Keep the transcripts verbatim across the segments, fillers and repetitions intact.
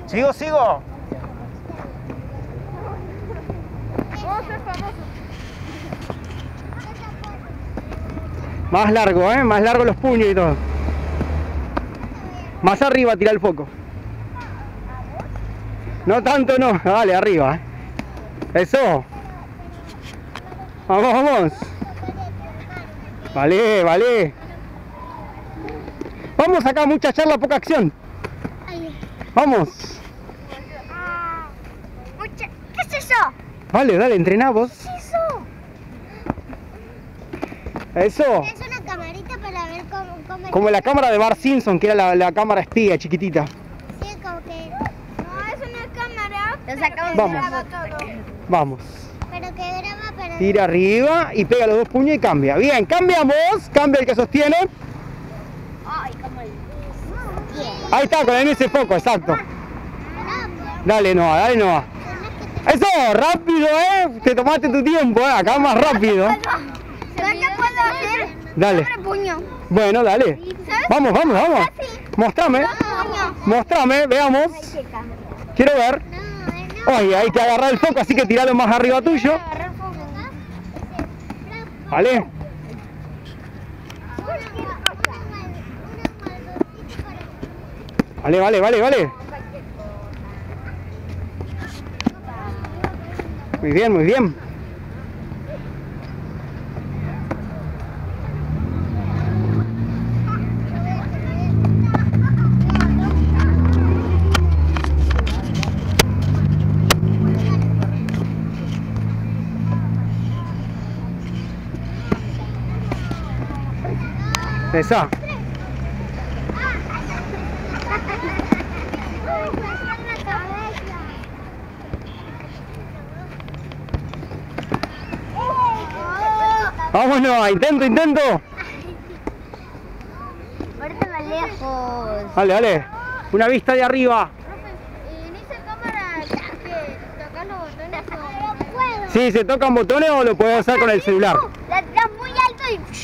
¿Sigo, sigo? Más largo, ¿eh? Más largo los puños y todo. Más arriba tira el foco. No tanto, no. Dale, arriba, ¿eh? Eso. Vamos, vamos. Vale, vale. Vamos acá, mucha charla, poca acción. Vamos. ¿Qué es eso? Vale, dale, entrená vos. ¿Qué es eso? Eso. Es una camarita para ver cómo... cómo Como la cámara de Bart Simpson, que era la, la cámara espía chiquitita. Sí, como que... No, es una cámara. Lo sacamos Vamos. de todo. Vamos. Pero que graba para... Tira arriba y pega los dos puños y cambia. Bien, cambiamos. Cambia el que sostiene. Ay, como el... Ahí está, con el ese foco, exacto. Dale, Noah, dale, Noah. Eso, rápido, eh. Te tomaste tu tiempo, eh. Acá más rápido. ¿Sabes qué puedo hacer? Dale. Abre puño. Bueno, dale. Vamos, vamos, vamos. Mostrame. Puño. Mostrame, veamos. Quiero ver. Oye, hay que agarrar el foco, así que tiralo más arriba tuyo. Vale. Vale, vale, vale, vale. Muy bien, muy bien. Esa. Vámonos, intento, intento. Ahorita más lejos. Dale, dale. Una vista de arriba. En esa cámara que tocar los botones o... puedo. Sí, se tocan botones o lo puedes hacer con el celular. La tiras muy alto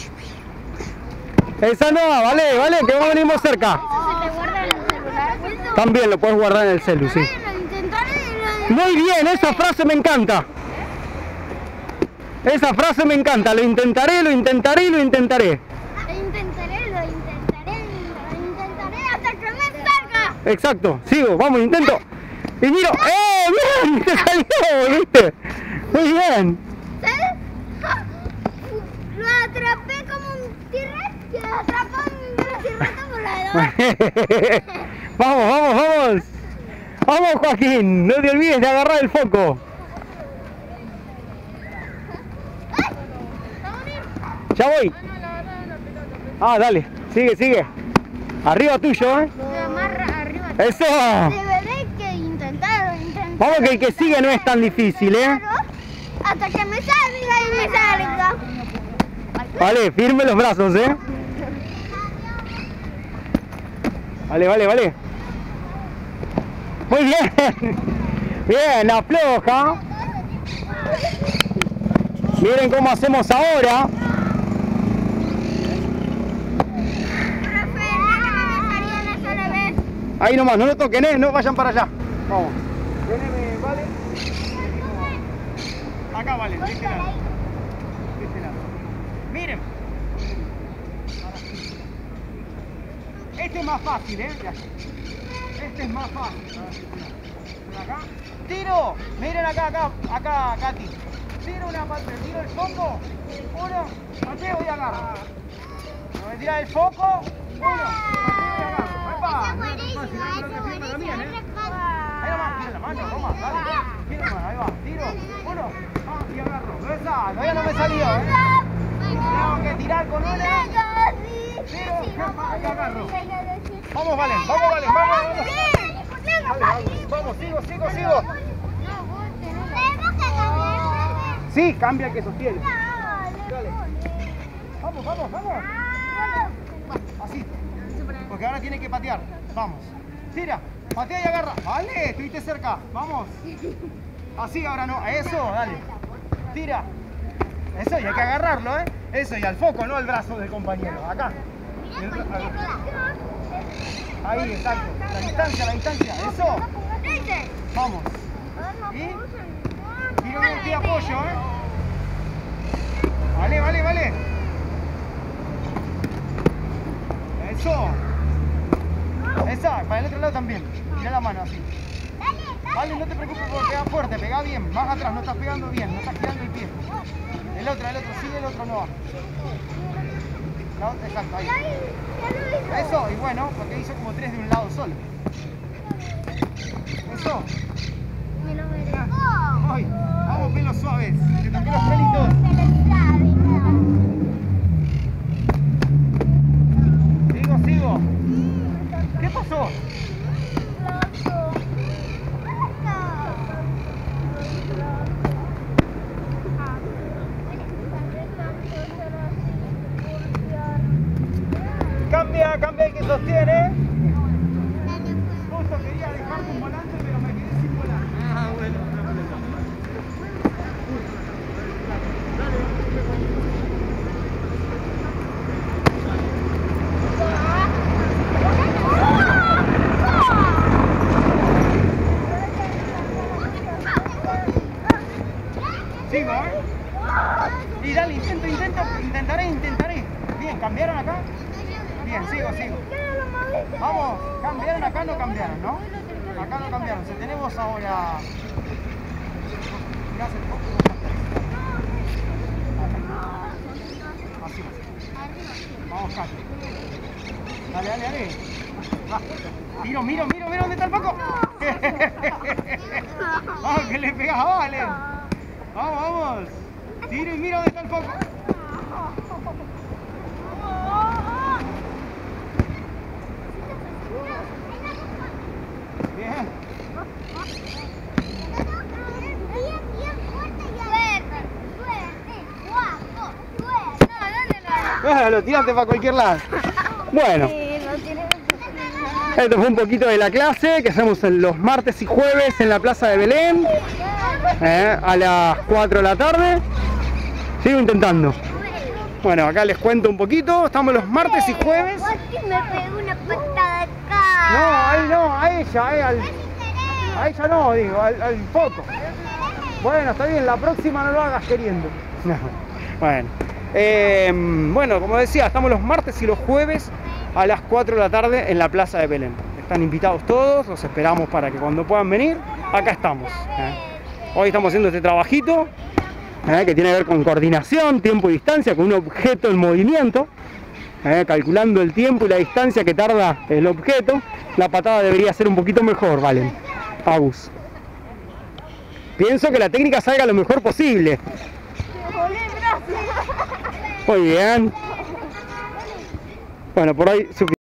y... Esa no, vale, vale, que vamos venimos cerca. ¿Eso se te guarda en el celular? También lo puedes guardar en el celu, sí. Lo intentaré. Muy bien, esa frase me encanta. Esa frase me encanta. Lo intentaré, lo intentaré y lo intentaré. Lo intentaré, lo intentaré, lo intentaré hasta que me salga. Exacto, sigo, vamos, intento. Y miro, ¡eh! ¡Bien! ¡Te salió! ¿Viste? Muy bien. ¿Sabes? Lo atrapé como un T-Rex que lo atrapó un velociraptor volador. Vamos, vamos, vamos. Vamos, Joaquín, no te olvides de agarrar el foco. Ya voy. Ah, dale, sigue, sigue. Arriba tuyo, ¿eh? Arriba. Eso. Deberé que intentarlo, intentarlo. Vamos que el que sigue no es tan difícil, ¿eh? Hasta que me salga y me salga. Vale, firme los brazos, ¿eh? Vale, vale, vale. Muy bien. Bien, afloja. Miren cómo hacemos ahora. Ahí nomás, no lo toquen, ¿eh? No vayan para allá. Vamos. Teneme, vale. Acá, vale, de este lado. De este lado. Miren. Este es más fácil, ¿eh? Este es más fácil. Acá. Tiro. Miren acá, acá, acá, Katy. Tiro una parte, tiro el foco. Uno, mateo y agarro. No me tira el foco. Uno, mateo y agarro. ¡Epa! Es buenísimo, es buenísimo. Ahí nomás, tira la mano, toma, dale. Tira la mano, ahí va, tiro. Uno, ah, y agarro. Esa, todavía no me salió, ¿eh? Tengo que tirar con una. Tiro, y agarro. Vamos, Valen, vamos, Valen, vamos, vamos. Vale, vamos, vamos, sigo, sigo, sigo. Sí, cambia el que sostiene. Dale. Vamos, vamos, vamos. Así. Porque ahora tiene que patear. Vamos. Tira, patea y agarra. Vale, estuviste cerca. Vamos. Así ahora no. Eso, dale. Tira. Eso, y hay que agarrarlo, ¿eh? Eso, y al foco, no al brazo del compañero. Acá. Ahí, exacto. La distancia, la distancia. Eso. Vamos. Y tiro bien el pie de apoyo, ¿eh? Vale, vale, vale. Eso. Esa, para el otro lado también. Tira la mano así. Vale, no te preocupes porque pega fuerte, pega bien. Más atrás, no estás pegando bien, no estás girando el pie. El otro, el otro, sigue, el otro no va. La otra, exacto, ahí. Eso, y bueno, porque hizo como tres de un lado solo. Eso. Ay, vamos pelos suaves, que toqué los pelitos. Sigo, sigo. ¿Qué pasó? Cambia, cambia el que sostiene. Justo quería dejarme un volante, pero me quedé sin volante. Ah, bueno. Sigo, ¿eh? Y dale, intento, intento, intentaré, intentaré. Bien, ¿cambiaron acá? Bien, sigo, sigo. Vamos, ¿cambiaron acá? No cambiaron, ¿no? Acá no cambiaron. Si tenemos ahora... Así. Vamos, Cati. Dale, dale, dale. Va. Miro, miro, miro, miro, ¿dónde está el Paco? Vamos, que le pegas a Valen. Vamos, vamos. Tiro y miro dónde está el Paco. Bien. Ah, lo tiraste para cualquier lado. Bueno, esto fue un poquito de la clase que hacemos los martes y jueves en la Plaza de Belén, eh, a las cuatro de la tarde. Sigo intentando. Bueno, acá les cuento un poquito. Estamos los martes y jueves. Me pegó una patada acá. No, ahí no, a ella, eh, al, a ella no, digo, al, al foco. Bueno, está bien, la próxima no lo hagas queriendo. No. Bueno. Eh, bueno, como decía, estamos los martes y los jueves a las cuatro de la tarde en la Plaza de Belén. Están invitados todos, los esperamos para que cuando puedan venir, acá estamos. ¿eh? Hoy estamos haciendo este trabajito ¿eh? que tiene que ver con coordinación, tiempo y distancia, con un objeto en movimiento, ¿eh? calculando el tiempo y la distancia que tarda el objeto. La patada debería ser un poquito mejor, Valen. Agus. Pienso que la técnica salga lo mejor posible. Muy bien. Bueno, por hoy suficiente.